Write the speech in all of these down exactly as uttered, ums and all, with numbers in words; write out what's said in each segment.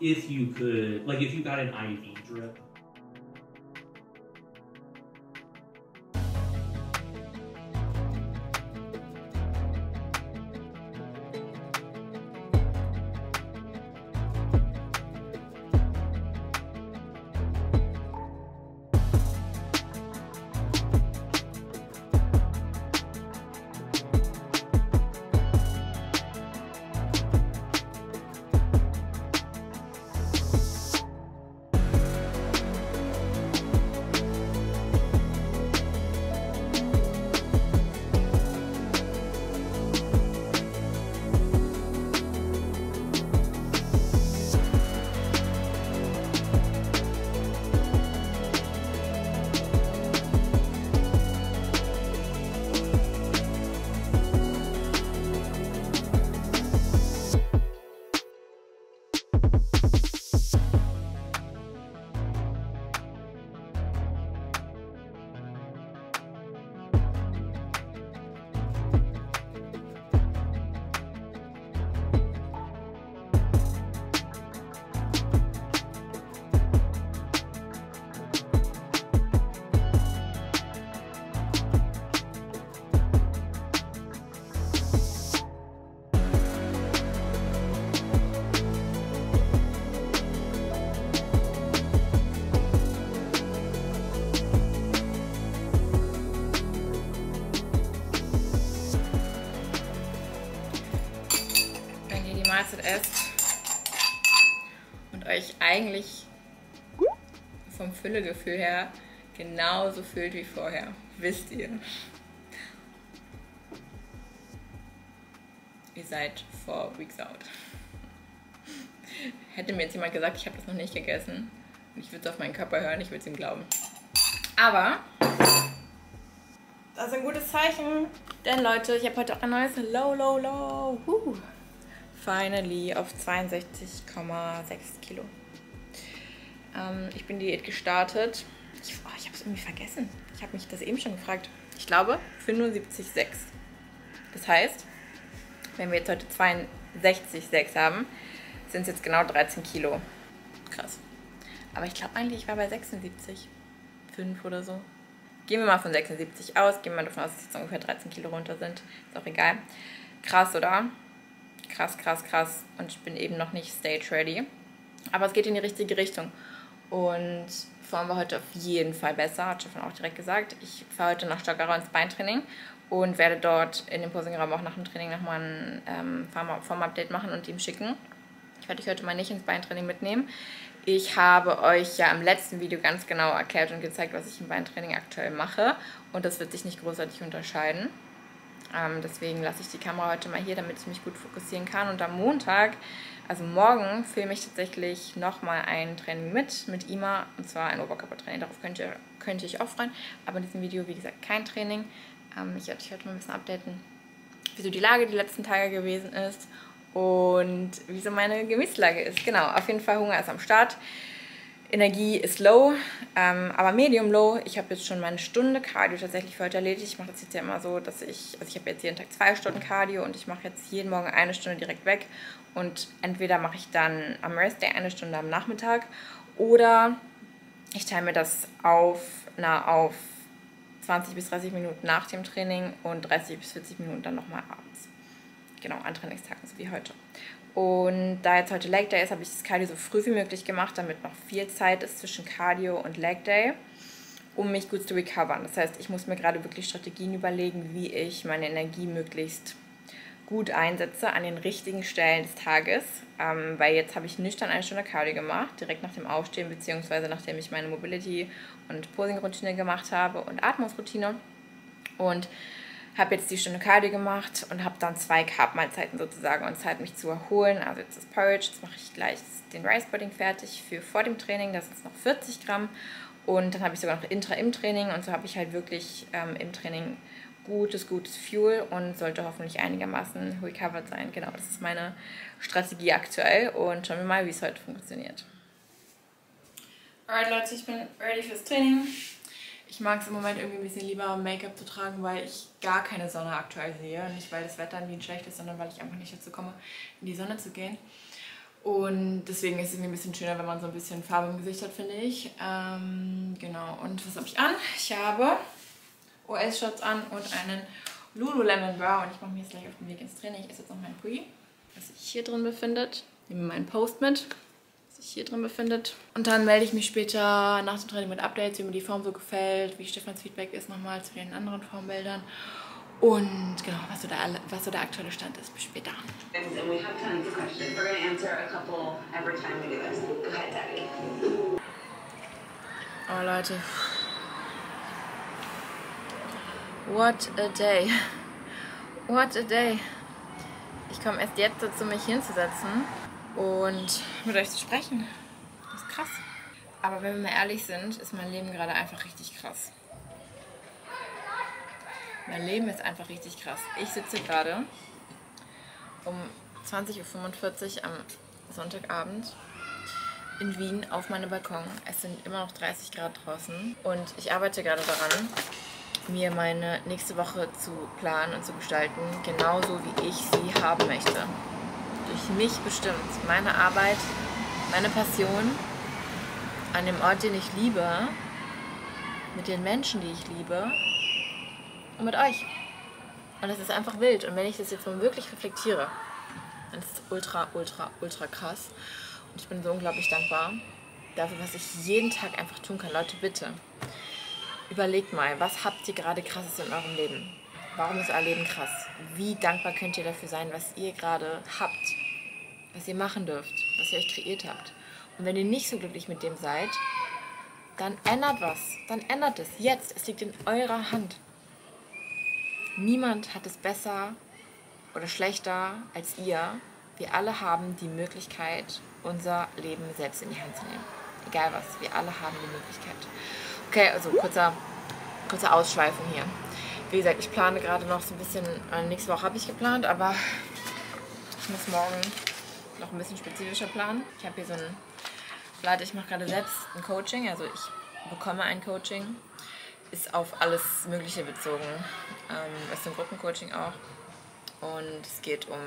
if you could, like if you got an I V drip. Mahlzeit esst und euch eigentlich vom Füllegefühl her genauso fühlt wie vorher, wisst ihr. Ihr seid four weeks out. Hätte mir jetzt jemand gesagt, ich habe das noch nicht gegessen und ich würde es auf meinen Körper hören, ich würde es ihm glauben. Aber das ist ein gutes Zeichen, denn Leute, ich habe heute auch ein neues Low, Low, Low. Uh. Finally auf zweiundsechzig Komma sechs Kilo. Ähm, ich bin Diät gestartet. Ich, oh, ich habe es irgendwie vergessen. Ich habe mich das eben schon gefragt. Ich glaube fünfundsiebzig Komma sechs. Das heißt, wenn wir jetzt heute zweiundsechzig Komma sechs haben, sind es jetzt genau dreizehn Kilo. Krass. Aber ich glaube eigentlich, ich war bei sechsundsiebzig Komma fünf oder so. Gehen wir mal von sechsundsiebzig aus. Gehen wir davon aus, dass jetzt ungefähr dreizehn Kilo runter sind. Ist auch egal. Krass, oder? Krass, krass, krass. Und ich bin eben noch nicht stage ready. Aber es geht in die richtige Richtung. Und Form war heute auf jeden Fall besser, hat Stefan auch direkt gesagt. Ich fahre heute nach Stockerau ins Beintraining und werde dort in dem Posingraum auch nach dem Training nochmal ein ähm, Form-Update machen und ihm schicken. Ich werde euch heute mal nicht ins Beintraining mitnehmen. Ich habe euch ja im letzten Video ganz genau erklärt und gezeigt, was ich im Beintraining aktuell mache. Und das wird sich nicht großartig unterscheiden. Ähm, deswegen lasse ich die Kamera heute mal hier, damit ich mich gut fokussieren kann. Und am Montag, also morgen, filme ich tatsächlich nochmal ein Training mit, mit Ima. Und zwar ein Oberkörpertraining. Darauf könnt ihr, könnt ihr euch auch freuen. Aber in diesem Video, wie gesagt, kein Training. Ähm, ich werde euch heute mal ein bisschen updaten, wieso die Lage die letzten Tage gewesen ist und wieso meine Gewichtslage ist. Genau, auf jeden Fall Hunger ist am Start. Energie ist low, ähm, aber medium low. Ich habe jetzt schon meine Stunde Cardio tatsächlich für heute erledigt. Ich mache das jetzt ja immer so, dass ich, also ich habe jetzt jeden Tag zwei Stunden Cardio und ich mache jetzt jeden Morgen eine Stunde direkt weg. Und entweder mache ich dann am Rest Day eine Stunde am Nachmittag oder ich teile mir das auf, na, auf zwanzig bis dreißig Minuten nach dem Training und dreißig bis vierzig Minuten dann nochmal abends. Genau, an Trainingstagen, so wie heute. Und da jetzt heute Leg Day ist, habe ich das Cardio so früh wie möglich gemacht, damit noch viel Zeit ist zwischen Cardio und Leg Day, um mich gut zu recovern. Das heißt, ich muss mir gerade wirklich Strategien überlegen, wie ich meine Energie möglichst gut einsetze an den richtigen Stellen des Tages. Ähm, weil jetzt habe ich nüchtern eine Stunde Cardio gemacht, direkt nach dem Aufstehen, beziehungsweise nachdem ich meine Mobility- und Posing-Routine gemacht habe und Atmungsroutine. Und habe jetzt die Stunde Cardio gemacht und habe dann zwei Carb-Mahlzeiten sozusagen und Zeit, mich zu erholen. Also jetzt das Porridge, jetzt mache ich gleich den Rice Pudding fertig für vor dem Training. Das ist noch vierzig Gramm. Und dann habe ich sogar noch Intra im Training. Und so habe ich halt wirklich ähm, im Training gutes, gutes Fuel und sollte hoffentlich einigermaßen recovered sein. Genau, das ist meine Strategie aktuell. Und schauen wir mal, wie es heute funktioniert. Alright Leute, ich bin ready fürs Training. Ich mag es im Moment irgendwie ein bisschen lieber, Make-up zu tragen, weil ich gar keine Sonne aktuell sehe. Nicht, weil das Wetter irgendwie schlecht ist, sondern weil ich einfach nicht dazu komme, in die Sonne zu gehen. Und deswegen ist es mir ein bisschen schöner, wenn man so ein bisschen Farbe im Gesicht hat, finde ich. Ähm, genau, und was habe ich an? Ich habe O S-Shorts an und einen Lululemon Bra. Und ich mache mir jetzt gleich auf den Weg ins Training. Ich esse jetzt noch mein Pui, das sich hier drin befindet. Ich nehme meinen Post mit, das sich hier drin befindet. Und dann melde ich mich später nach dem Training mit Updates, wie mir die Form so gefällt, wie Stefans Feedback ist nochmal zu den anderen Formbildern. Und genau, was so, der, was so der aktuelle Stand ist. Bis später. Oh Leute. What a day. What a day. Ich komme erst jetzt dazu, mich hinzusetzen und mit euch zu sprechen. Das ist krass. Aber wenn wir mal ehrlich sind, ist mein Leben gerade einfach richtig krass. Mein Leben ist einfach richtig krass. Ich sitze gerade um zwanzig Uhr fünfundvierzig am Sonntagabend in Wien auf meinem Balkon. Es sind immer noch dreißig Grad draußen und ich arbeite gerade daran, mir meine nächste Woche zu planen und zu gestalten, genauso wie ich sie haben möchte. Durch mich bestimmt. Meine Arbeit, meine Passion, an dem Ort, den ich liebe, mit den Menschen, die ich liebe und mit euch. Und das ist einfach wild. Und wenn ich das jetzt mal wirklich reflektiere, dann ist es ultra, ultra, ultra krass. Und ich bin so unglaublich dankbar dafür, was ich jeden Tag einfach tun kann. Leute, bitte, überlegt mal, was habt ihr gerade Krasses in eurem Leben? Warum ist euer Leben krass? Wie dankbar könnt ihr dafür sein, was ihr gerade habt? Was ihr machen dürft, was ihr euch kreiert habt. Und wenn ihr nicht so glücklich mit dem seid, dann ändert was. Dann ändert es jetzt. Es liegt in eurer Hand. Niemand hat es besser oder schlechter als ihr. Wir alle haben die Möglichkeit, unser Leben selbst in die Hand zu nehmen. Egal was, wir alle haben die Möglichkeit. Okay, also kurzer, kurze Ausschweifung hier. Wie gesagt, ich plane gerade noch so ein bisschen, äh, nächste Woche habe ich geplant, aber ich muss morgen noch ein bisschen spezifischer planen. Ich habe hier so ein Blatt, ich mache gerade selbst ein Coaching, also ich bekomme ein Coaching. Ist auf alles Mögliche bezogen. Ähm, ist ein Gruppencoaching auch. Und es geht um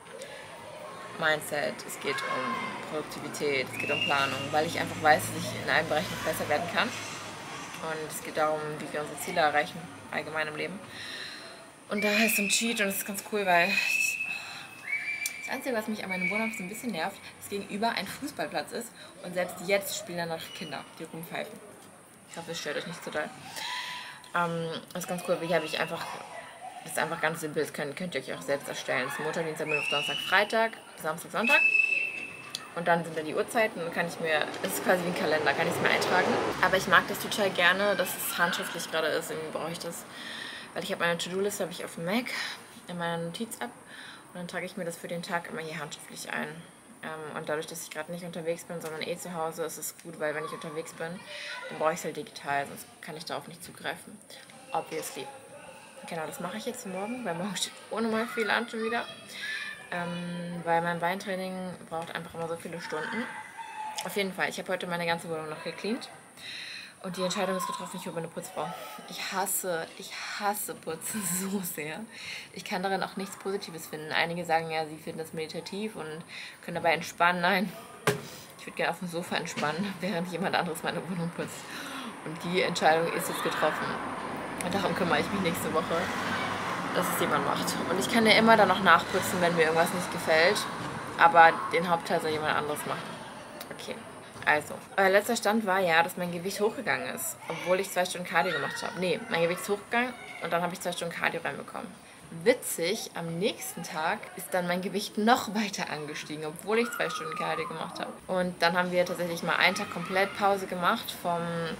Mindset, es geht um Produktivität, es geht um Planung, weil ich einfach weiß, dass ich in einem Bereich noch besser werden kann. Und es geht darum, wie wir unsere Ziele erreichen, allgemein im Leben. Und da ist so ein Cheat und das ist ganz cool, weil ich, das Einzige, was mich an meinem Wohnhaus so ein bisschen nervt, dass gegenüber ein Fußballplatz ist und selbst jetzt spielen da noch Kinder, die rumpfeifen. Ich hoffe, es stört euch nicht so doll. Ähm, das ist ganz cool, hier habe ich einfach, das ist einfach ganz simpel, das könnt, könnt ihr euch auch selbst erstellen. Das ist Montag, Dienstag, Mittwoch, Donnerstag, Freitag, Samstag, Sonntag. Und dann sind da die Uhrzeiten und kann ich mir, das ist quasi wie ein Kalender, kann ich es mir eintragen. Aber ich mag das total gerne, dass es handschriftlich gerade ist, irgendwie brauche ich das. Weil ich habe meine To-Do-Liste, habe ich auf dem Mac, in meiner Notiz-App. Und dann trage ich mir das für den Tag immer hier handschriftlich ein. Und dadurch, dass ich gerade nicht unterwegs bin, sondern eh zu Hause, ist es gut, weil wenn ich unterwegs bin, dann brauche ich es halt digital, sonst kann ich darauf nicht zugreifen. Obviously. Genau, das mache ich jetzt morgen, weil morgen steht unnormal viel an schon wieder. Ähm, weil mein Beintraining braucht einfach immer so viele Stunden. Auf jeden Fall, ich habe heute meine ganze Wohnung noch gecleant. Und die Entscheidung ist getroffen, ich hole eine Putzfrau. Ich hasse, ich hasse Putzen so sehr. Ich kann darin auch nichts Positives finden. Einige sagen ja, sie finden das meditativ und können dabei entspannen. Nein, ich würde gerne auf dem Sofa entspannen, während jemand anderes meine Wohnung putzt. Und die Entscheidung ist jetzt getroffen. Und darum kümmere ich mich nächste Woche, dass es jemand macht. Und ich kann ja immer dann noch nachputzen, wenn mir irgendwas nicht gefällt. Aber den Hauptteil soll jemand anderes machen. Okay. Also, euer letzter Stand war ja, dass mein Gewicht hochgegangen ist, obwohl ich zwei Stunden Cardio gemacht habe. Nee, mein Gewicht ist hochgegangen und dann habe ich zwei Stunden Cardio reinbekommen. Witzig, am nächsten Tag ist dann mein Gewicht noch weiter angestiegen, obwohl ich zwei Stunden Cardio gemacht habe. Und dann haben wir tatsächlich mal einen Tag komplett Pause gemacht vom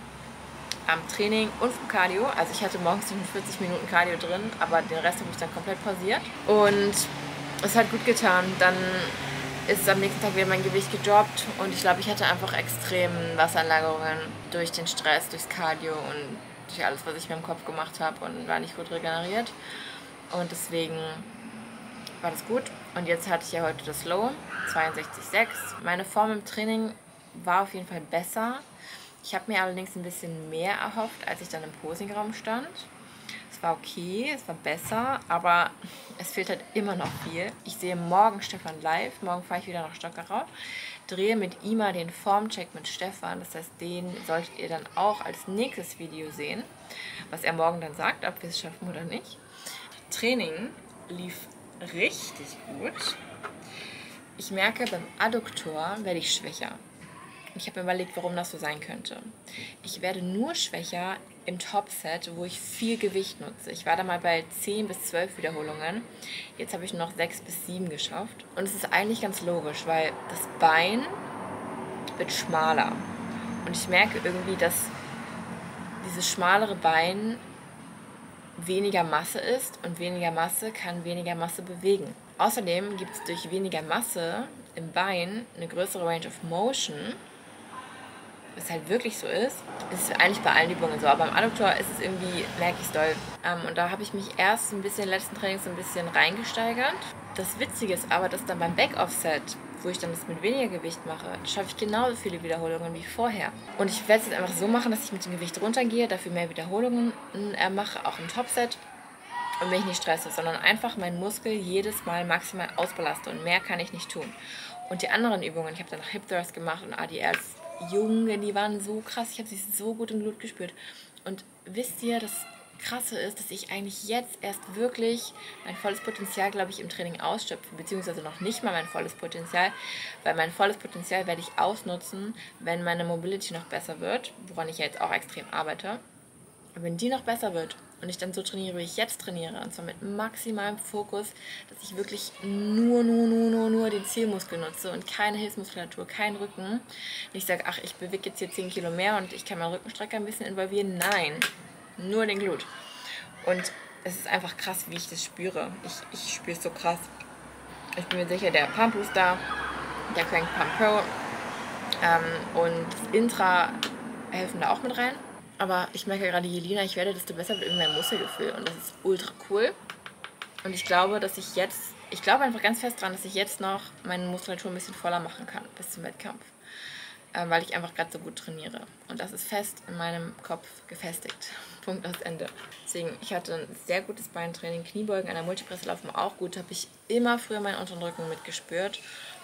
am Training und vom Cardio. Also ich hatte morgens fünfundvierzig Minuten Cardio drin, aber den Rest habe ich dann komplett pausiert. Und es hat gut getan. Dann ist am nächsten Tag wieder mein Gewicht gedroppt und ich glaube, ich hatte einfach extrem Wassereinlagerungen durch den Stress, durchs Cardio und durch alles, was ich mir im Kopf gemacht habe und war nicht gut regeneriert. Und deswegen war das gut. Und jetzt hatte ich ja heute das Low, zweiundsechzig Komma sechs. Meine Form im Training war auf jeden Fall besser. Ich habe mir allerdings ein bisschen mehr erhofft, als ich dann im Posingraum stand. Es war okay, es war besser, aber es fehlt halt immer noch viel. Ich sehe morgen Stefan live, morgen fahre ich wieder nach Stockerau, drehe mit Ima den Formcheck mit Stefan, das heißt, den solltet ihr dann auch als nächstes Video sehen, was er morgen dann sagt, ob wir es schaffen oder nicht. Training lief richtig gut. Ich merke, beim Adduktor werde ich schwächer. Ich habe mir überlegt, warum das so sein könnte. Ich werde nur schwächer im Topset, wo ich viel Gewicht nutze. Ich war da mal bei zehn bis zwölf Wiederholungen. Jetzt habe ich nur noch sechs bis sieben geschafft. Und es ist eigentlich ganz logisch, weil das Bein wird schmaler. Und ich merke irgendwie, dass dieses schmalere Bein weniger Masse ist und weniger Masse kann weniger Masse bewegen. Außerdem gibt es durch weniger Masse im Bein eine größere Range of Motion, was halt wirklich so ist. Das ist eigentlich bei allen Übungen so, aber beim Adduktor ist es irgendwie, merke ich es doll. Ähm, und da habe ich mich erst ein bisschen in den letzten Trainings ein bisschen reingesteigert. Das Witzige ist aber, dass dann beim Back-Offset, wo ich dann das mit weniger Gewicht mache, schaffe ich genauso viele Wiederholungen wie vorher. Und ich werde es jetzt einfach so machen, dass ich mit dem Gewicht runtergehe, dafür mehr Wiederholungen äh, mache, auch im Topset. Und mich nicht stresse, sondern einfach meinen Muskel jedes Mal maximal ausbelaste. Und mehr kann ich nicht tun. Und die anderen Übungen, ich habe dann noch Hip Thrust gemacht und A D Ls, Junge, die waren so krass. Ich habe sie so gut im Blut gespürt. Und wisst ihr, das Krasse ist, dass ich eigentlich jetzt erst wirklich mein volles Potenzial, glaube ich, im Training ausschöpfe. Beziehungsweise noch nicht mal mein volles Potenzial. Weil mein volles Potenzial werde ich ausnutzen, wenn meine Mobility noch besser wird. Woran ich ja jetzt auch extrem arbeite. Und wenn die noch besser wird und ich dann so trainiere, wie ich jetzt trainiere, und zwar mit maximalem Fokus, dass ich wirklich nur, nur, nur, nur, nur den Zielmuskel nutze und keine Hilfsmuskulatur, keinen Rücken. Und ich sage, ach, ich bewege jetzt hier zehn Kilo mehr und ich kann meinen Rückenstrecker ein bisschen involvieren. Nein, nur den Glut. Und es ist einfach krass, wie ich das spüre. Ich, ich spüre es so krass. Ich bin mir sicher, der Pump Booster, der Crank Pump Pro ähm, und das Intra helfen da auch mit rein. Aber ich merke gerade, je leaner ich werde, desto besser wird irgendwie mein Muskelgefühl. Und das ist ultra cool. Und ich glaube, dass ich jetzt, ich glaube einfach ganz fest dran, dass ich jetzt noch meine Muskulatur ein bisschen voller machen kann bis zum Wettkampf. Äh, weil ich einfach gerade so gut trainiere. Und das ist fest in meinem Kopf gefestigt. Punkt aus Ende. Deswegen, ich hatte ein sehr gutes Beintraining. Kniebeugen an der Multipresse laufen auch gut. Habe ich immer früher meinen unteren Rücken mitgespürt.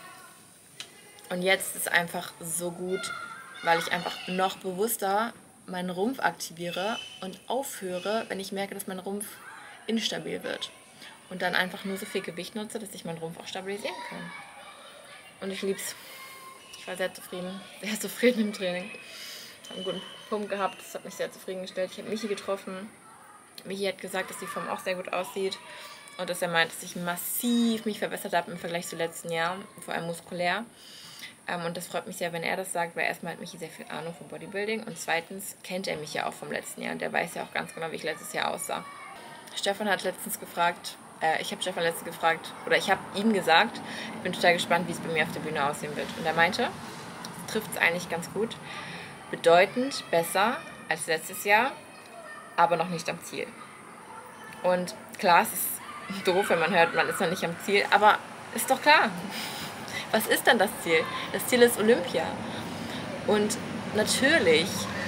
Und jetzt ist es einfach so gut, weil ich einfach noch bewusster meinen Rumpf aktiviere und aufhöre, wenn ich merke, dass mein Rumpf instabil wird. Und dann einfach nur so viel Gewicht nutze, dass ich meinen Rumpf auch stabilisieren kann. Und ich lieb's. Ich war sehr zufrieden, sehr zufrieden im Training. Ich habe einen guten Pump gehabt, das hat mich sehr zufriedengestellt. Ich habe Michi getroffen. Michi hat gesagt, dass die Form auch sehr gut aussieht und dass er meint, dass ich massiv mich verbessert habe im Vergleich zu letzten Jahr, vor allem muskulär. Ähm, und das freut mich sehr, wenn er das sagt, weil erstmal hat Michi sehr viel Ahnung von Bodybuilding und zweitens kennt er mich ja auch vom letzten Jahr und der weiß ja auch ganz genau, wie ich letztes Jahr aussah. Stefan hat letztens gefragt, äh, ich habe Stefan letztens gefragt, oder ich habe ihm gesagt, ich bin total gespannt, wie es bei mir auf der Bühne aussehen wird. Und er meinte, es trifft es eigentlich ganz gut, bedeutend besser als letztes Jahr, aber noch nicht am Ziel. Und klar, es ist doof, wenn man hört, man ist noch nicht am Ziel, aber ist doch klar. Was ist dann das Ziel? Das Ziel ist Olympia. Und natürlich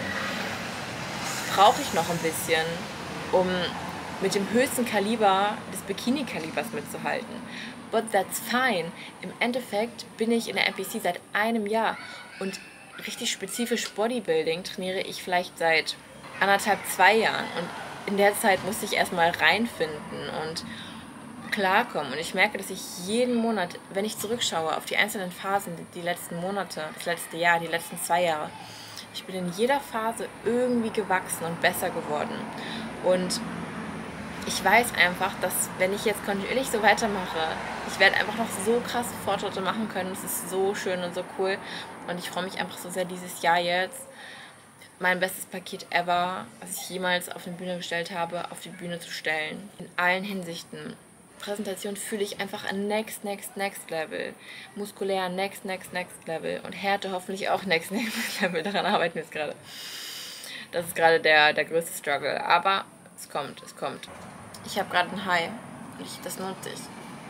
brauche ich noch ein bisschen, um mit dem höchsten Kaliber des Bikini-Kalibers mitzuhalten. But that's fine. Im Endeffekt bin ich in der N P C seit einem Jahr und richtig spezifisch Bodybuilding trainiere ich vielleicht seit anderthalb, zwei Jahren. Und in der Zeit musste ich erstmal reinfinden und klarkommen. Und ich merke, dass ich jeden Monat, wenn ich zurückschaue auf die einzelnen Phasen, die letzten Monate, das letzte Jahr, die letzten zwei Jahre, ich bin in jeder Phase irgendwie gewachsen und besser geworden. Und ich weiß einfach, dass wenn ich jetzt kontinuierlich so weitermache, ich werde einfach noch so krasse Fortschritte machen können. Es ist so schön und so cool. Und ich freue mich einfach so sehr dieses Jahr jetzt, mein bestes Paket ever, was ich jemals auf die Bühne gestellt habe, auf die Bühne zu stellen. In allen Hinsichten. Präsentation fühle ich einfach ein next, next, next Level. Muskulär next, next, next Level. Und Härte hoffentlich auch next, next Level. Daran arbeiten wir jetzt gerade. Das ist gerade der, der größte Struggle. Aber es kommt, es kommt. Ich habe gerade ein High. Und ich, das nutze ich.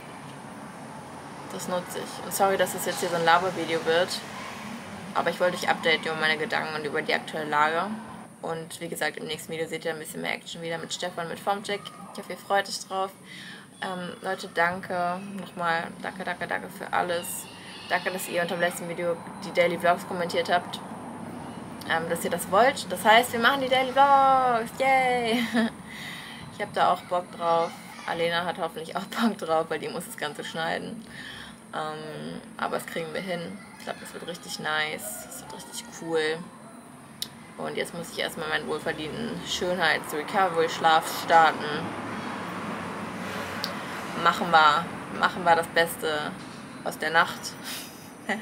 Das nutze ich. Und sorry, dass es jetzt hier so ein Labervideo wird. Aber ich wollte dich updaten über meine Gedanken und über die aktuelle Lage. Und wie gesagt, im nächsten Video seht ihr ein bisschen mehr Action wieder mit Stefan, mit Formcheck. Ich hoffe, ihr freut euch drauf. Ähm, Leute, danke nochmal. Danke, danke, danke für alles. Danke, dass ihr unter dem letzten Video die Daily Vlogs kommentiert habt. Ähm, dass ihr das wollt. Das heißt, wir machen die Daily Vlogs. Yay! Ich habe da auch Bock drauf. Alena hat hoffentlich auch Bock drauf, weil die muss das Ganze schneiden. Ähm, aber das kriegen wir hin. Ich glaube, das wird richtig nice. Das wird richtig cool. Und jetzt muss ich erstmal meinen wohlverdienten Schönheits-Recovery-Schlaf starten. Machen wir, machen wir das Beste aus der Nacht. ähm,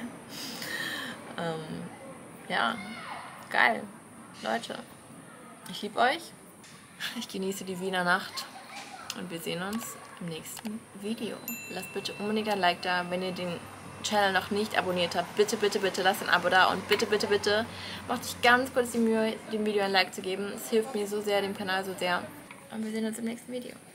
ja, geil. Leute, ich liebe euch. Ich genieße die Wiener Nacht. Und wir sehen uns im nächsten Video. Lasst bitte unbedingt ein Like da, wenn ihr den Channel noch nicht abonniert habt. Bitte, bitte, bitte lasst ein Abo da und bitte, bitte, bitte macht euch ganz kurz die Mühe, dem Video ein Like zu geben. Es hilft mir so sehr, dem Kanal so sehr. Und wir sehen uns im nächsten Video.